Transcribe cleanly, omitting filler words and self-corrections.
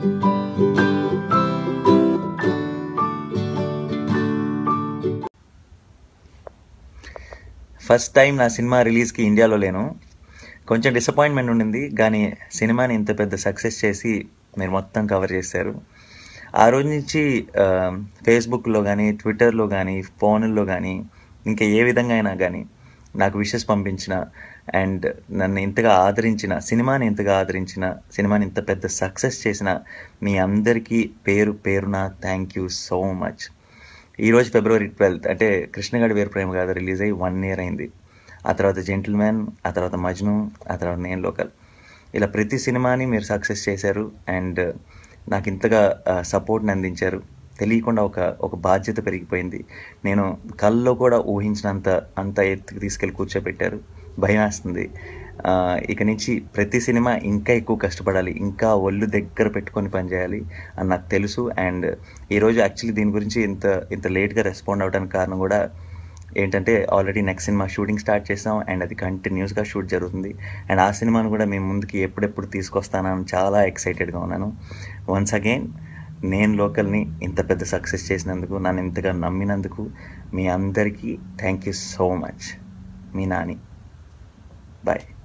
First time నా cinema రిలీజ్కి ఇండియాలో లేను. కొంచెం డిసప్పాయింట్మెంట్ ఉండింది, కానీ సినిమాని ఇంత పెద్ద సక్సెస్ చేసి మీరు మొత్తం కవర్ చేశారు. ఆ రోజు నుంచి ఫేస్బుక్లో కానీ, ట్విట్టర్లో కానీ, ఫోన్లో కానీ, ఇంకా ఏ విధంగా అయినా కానీ నాకు విషెస్ పంపించిన అండ్ నన్ను ఇంతగా ఆదరించిన, సినిమాని ఇంతగా ఆదరించిన, సినిమాని ఇంత పెద్ద సక్సెస్ చేసిన మీ అందరికీ పేరు పేరున థ్యాంక్ యూ సో మచ్. ఈరోజు February 12th, అంటే కృష్ణగాడి వీర ప్రేమ గాథ రిలీజ్ అయ్యి 1 year అయింది. ఆ తర్వాత జెంటిల్మ్యాన్, ఆ తర్వాత మజ్ను, ఆ తర్వాత నేను లోకల్. ఇలా ప్రతి సినిమాని మీరు సక్సెస్ చేశారు అండ్ నాకు ఇంతగా సపోర్ట్ని అందించారు. తెలియకుండా ఒక బాధ్యత పెరిగిపోయింది. నేను కల్లో కూడా ఊహించినంత అంత ఎత్తుకు తీసుకెళ్ళి కూర్చోబెట్టారు. భయం వేస్తుంది. ఇక నుంచి ప్రతి సినిమా ఇంకా ఎక్కువ కష్టపడాలి, ఇంకా ఒళ్ళు దగ్గర పెట్టుకొని పనిచేయాలి అని నాకు తెలుసు. అండ్ ఈరోజు యాక్చువల్లీ దీని గురించి ఇంత లేట్గా రెస్పాండ్ అవ్వడానికి కారణం కూడా ఏంటంటే, already next cinema shooting start చేసాం అండ్ అది కంటిన్యూస్గా షూట్ జరుగుతుంది. అండ్ ఆ సినిమాను కూడా మేము ముందుకి ఎప్పుడెప్పుడు తీసుకొస్తానని చాలా ఎక్సైటెడ్గా ఉన్నాను. వన్స్ అగైన్ నేను లోకల్ని ఇంత పెద్ద సక్సెస్ చేసినందుకు, నన్ను ఇంతగా నమ్మినందుకు మీ అందరికీ థ్యాంక్ యూ సో మచ్. మీ నాని. బాయ్.